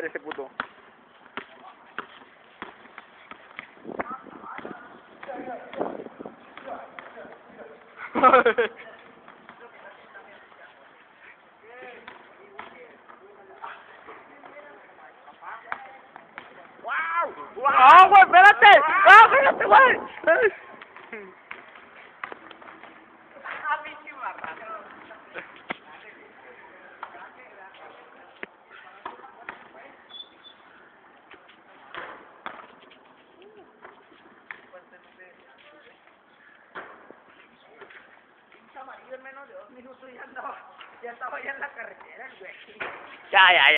madre ese puto. ¡Ah, güey, espérate! ¡Ah, espérate, güey! Amarillo en menos de 2 minutos ya estaba ya en la carretera, güey. Ya, ya, ya.